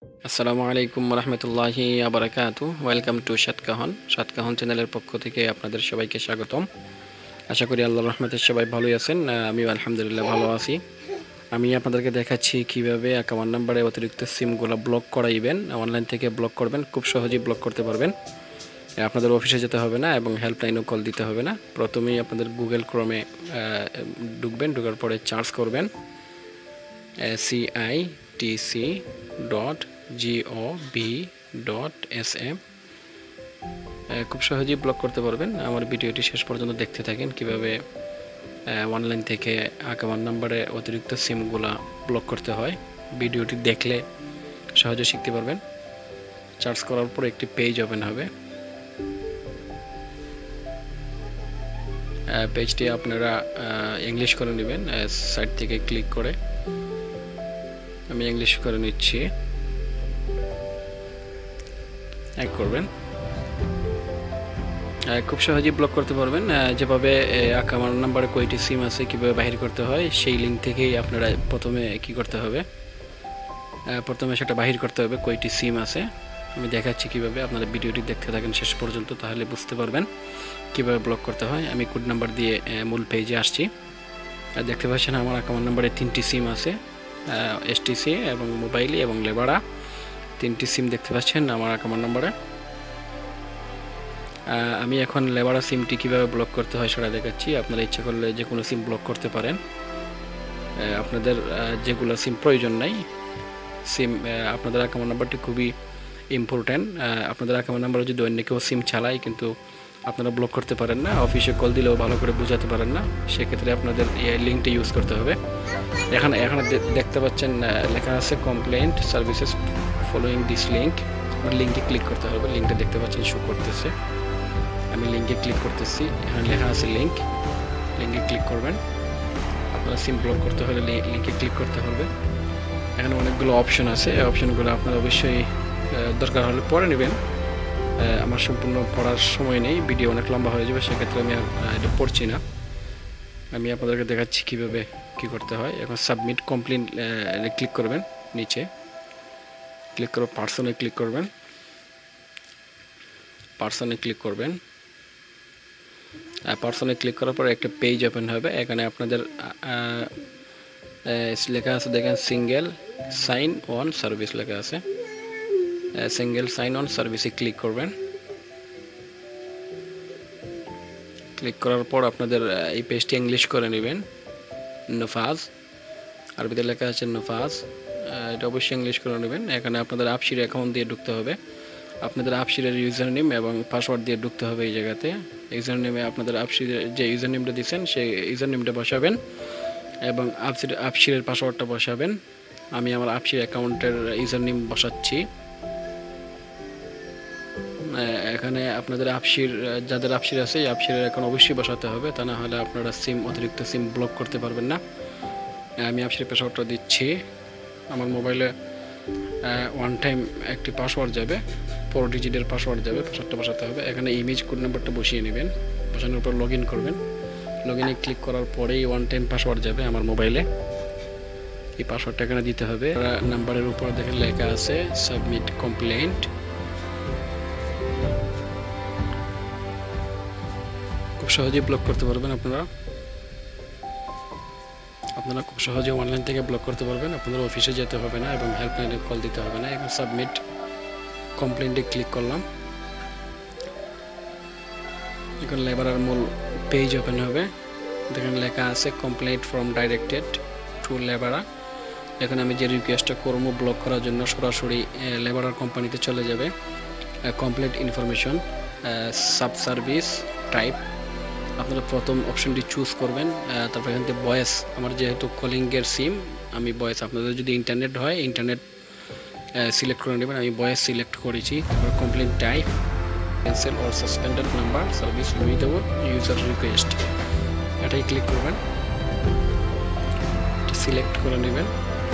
আসসালামু আলাইকুম রহমতুল্লাহি আবরাকাতু। ওয়েলকাম টু সাতকাহন। সাতকাহন চ্যানেলের পক্ষ থেকে আপনাদের সবাইকে স্বাগতম। আশা করি আল্লাহর রহমতে সবাই ভালোই আছেন। আমিও আলহামদুলিল্লাহ ভালো আছি। আমি আপনাদেরকে দেখাচ্ছি কিভাবে অ্যাকাউন্ট নাম্বারে অতিরিক্ত সিমগুলো ব্লক করাইবেন। অনলাইন থেকে ব্লক করবেন, খুব সহজেই ব্লক করতে পারবেন। আপনাদের অফিসে যেতে হবে না এবং হেল্পলাইনেও কল দিতে হবে না। প্রথমেই আপনাদের গুগল ক্রোমে ঢুকবেন, ঢোকার পরে সার্চ করবেন citc.gov.sm। খুব সহজেই ব্লক করতে পারবেন। আমার ভিডিওটি শেষ পর্যন্ত দেখতে থাকেন কিভাবে অনলাইন থেকে অ্যাকাউন্ট নাম্বারে অতিরিক্ত সিমগুলা ব্লক করতে হয়। ভিডিওটি দেখলে সহজে শিখতে পারবেন। সার্চ করার পর একটি পেজ ওপেন হবে। পেজটি আপনারা ইংলিশ করে নেবেন সাইট থেকে ক্লিক করে। আমি ইংলিশ করে নিচ্ছি, এক করবেন। খুব সহজেই ব্লক করতে পারবেন। যেভাবে অ্যাকাউন্ট নাম্বারে কয়টি সিম আছে কীভাবে বাহির করতে হয় সেই লিঙ্ক থেকেই আপনারা প্রথমে কি করতে হবে, প্রথমে সেটা বাহির করতে হবে কয়টি সিম আছে। আমি দেখাচ্ছি কিভাবে। আপনারা ভিডিওটি দেখতে থাকেন শেষ পর্যন্ত, তাহলে বুঝতে পারবেন কিভাবে ব্লক করতে হয়। আমি কোড নাম্বার দিয়ে মূল পেজে আসছি। দেখতে পাচ্ছেন আমার অ্যাকাউন্ট নাম্বারে 3টি সিম আছে, এসটিসি এবং মোবাইলি এবং লেবারা। 3টি সিম দেখতে পাচ্ছেন আমার অ্যাকাউন্ট নাম্বারে। আমি এখন লেবারা সিমটি কীভাবে ব্লক করতে হয় সেটা দেখাচ্ছি। আপনারা ইচ্ছা করলে যে কোনো সিম ব্লক করতে পারেন। আপনাদের যেগুলো সিম প্রয়োজন নাই সিম, আপনাদের অ্যাকাউন্ট নাম্বারটি খুবই ইম্পর্ট্যান্ট। আপনাদের অ্যাকাউন্ট নাম্বারে যদি অন্য কেউ সিম চালায় কিন্তু আপনারা ব্লক করতে পারেন না, অফিসে কল দিলেও ভালো করে বোঝাতে পারেন না, সেক্ষেত্রে আপনাদের এই লিঙ্কটি ইউজ করতে হবে। এখানে দেখতে পাচ্ছেন লেখা আছে complaint services following this link. আপনার লিঙ্কে ক্লিক করতে হবে। লিঙ্কটা দেখতে পাচ্ছেন শো করতেছে। আমি লিঙ্কে ক্লিক করতেছি। এখানে লেখা আছে লিঙ্কে ক্লিক করবেন। আপনারা সিম ব্লক করতে হলে লিঙ্কে ক্লিক করতে হবে। এখানে অনেকগুলো অপশন আছে, এই অপশনগুলো আপনারা অবশ্যই দরকার হলে পড়ে নেবেন। আমার সম্পূর্ণ পড়ার সময় নেই, ভিডিও অনেক লম্বা হয়ে যাবে, সেক্ষেত্রে আমি আর এটা পড়ছি না। আমি আপনাদেরকে দেখাচ্ছি কীভাবে কী করতে হয়। এখন সাবমিট কমপ্লেন ক্লিক করবেন, নিচে ক্লিক করে পার্সনে ক্লিক করবেন। পার্সনে ক্লিক করার পর একটা পেজ ওপেন হবে। এখানে আপনাদের লেখা আছে, দেখেন সিঙ্গেল সাইন অন সার্ভিস লেখা আছে। সিঙ্গেল সাইন অন সার্ভিসে ক্লিক করবেন। ক্লিক করার পর আপনাদের এই পেজটি ইংলিশ করে নেবেন। নফাজ, আরবিতে লেখা আছে নফাজ, এটা অবশ্যই ইংলিশ করে নেবেন। এখানে আপনাদের আপসির অ্যাকাউন্ট দিয়ে ঢুকতে হবে। আপনাদের আপসিরের ইউজার নেম এবং পাসওয়ার্ড দিয়ে ঢুকতে হবে এই জায়গাতে। ইউজার নেমে আপনাদের আপসিরের যে ইউজার নেমটা দিচ্ছেন সেই ইউজার নেমটা বসাবেন এবং আপসিরের পাসওয়ার্ডটা বসাবেন। আমি আমার আপসির অ্যাকাউন্টের ইউজার নেম বসাচ্ছি। এখানে আপনাদের যাদের আপসির আছে এই আপসিরের অ্যাকাউন্ট অবশ্যই বসাতে হবে, তা না হলে আপনারা অতিরিক্ত সিম ব্লক করতে পারবেন না। আমি আপসির পাসওয়ার্ডটা দিচ্ছি। আমার মোবাইলে ওয়ান টাইম একটি পাসওয়ার্ড যাবে, 4 ডিজিটের পাসওয়ার্ড যাবে, পাসওয়ার্ডটা বসাতে হবে। এখানে ইমেজ কোড নাম্বারটা বসিয়ে নেবেন। বসানোর পর লগ ইন করবেন। লগ ইনে ক্লিক করার পরেই ওয়ান টাইম পাসওয়ার্ড যাবে আমার মোবাইলে। এই পাসওয়ার্ডটা এখানে দিতে হবে। নাম্বারের উপর দেখেন লেখা আছে সাবমিট কমপ্লেন্ট। খুব সহজেই ব্লক করতে পারবেন আপনারা খুব সহজে অনলাইন থেকে ব্লক করতে পারবেন। আপনাদের অফিসে যেতে হবে না এবং হেল্পলাইনে কল দিতে হবে না। এখন সাবমিট কমপ্লেন্টে ক্লিক করলাম। এখন লেবারার মূল পেজ ওপেন হবে। দেখেন লেখা আছে complaint from directed to Lebara. এখন আমি যে রিকোয়েস্টটা করবো ব্লক করার জন্য সরাসরি লেবারার কোম্পানিতে চলে যাবে। Complaint information, sub service type, আপনারা প্রথম অপশনটি চুজ করবেন। তারপর এখান থেকে ভয়েস, আমার যেহেতু কলিংয়ের সিম আমি ভয়েস, আপনাদের যদি ইন্টারনেট হয় ইন্টারনেট সিলেক্ট করে নেবেন। আমি ভয়েস সিলেক্ট করেছি। তারপর complaint type, cancel or suspended number service without user request, এটাই ক্লিক করবেন। সিলেক্ট করে নেবেন।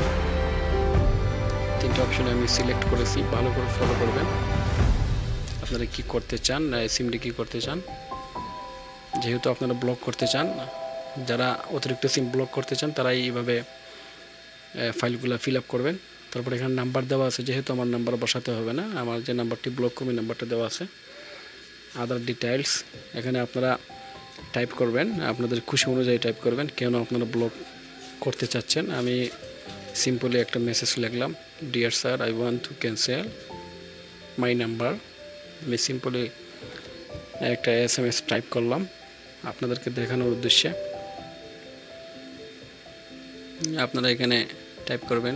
3টে অপশনে আমি সিলেক্ট করেছি, ভালো করে ফলো করবেন। আপনারা কি করতে চান, সিমটি কি করতে চান। যেহেতু আপনারা ব্লক করতে চান, যারা অতিরিক্ত সিম ব্লক করতে চান তারা এইভাবে ফাইলগুলো ফিল আপ করবেন। তারপর এখানে নাম্বার দেওয়া আছে, যেহেতু আমার নাম্বার বসাতে হবে না, আমার যে নাম্বারটি ব্লক করবে নাম্বারটা দেওয়া আছে। আদার ডিটেইলস, এখানে আপনারা টাইপ করবেন, আপনাদের খুশি অনুযায়ী টাইপ করবেন কেন আপনারা ব্লক করতে চাচ্ছেন। আমি সিম্পলি একটা মেসেজ লিখলাম, dear sir I want to cancel my number. আমি সিম্পলি একটা SMS টাইপ করলাম আপনাদেরকে দেখানোর উদ্দেশ্যে। আপনারা এখানে টাইপ করবেন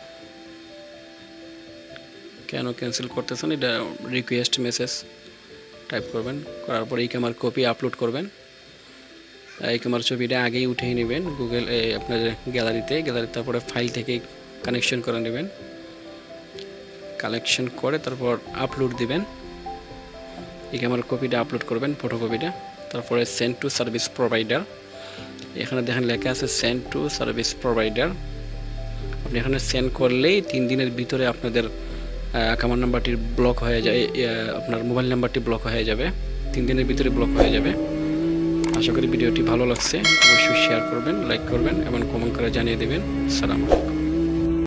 কেন ক্যান্সেল করতেছেন, এটা রিকোয়েস্ট মেসেজ টাইপ করবেন। করার পর এই ক্যামেরার কপি আপলোড করবেন। এই ক্যামেরার ছবিটা আগেই উঠিয়ে নেবেন গুগল আপনার গ্যালারিতে, তারপরে ফাইল থেকে কানেকশন করে নেবেন। কালেকশন করে তারপর আপলোড দিবেন। এই ক্যামেরার কপিটা আপলোড করবেন, ফটোকপিটা। তারপরে সেন্ড টু সার্ভিস প্রোভাইডার, এখানে দেখেন লেখা আছে সেন্ড টু সার্ভিস প্রোভাইডার। আপনি এখানে সেন্ড করলেই 3 দিনের ভিতরে আপনাদের অ্যাকাউন্ট নাম্বারটি ব্লক হয়ে যায়, আপনার মোবাইল নাম্বারটি ব্লক হয়ে যাবে, 3 দিনের ভিতরে ব্লক হয়ে যাবে। আশা করি ভিডিওটি ভালো লাগছে, অবশ্যই শেয়ার করবেন, লাইক করবেন এবং কমেন্ট করে জানিয়ে দেবেন। আসসালামু আলাইকুম।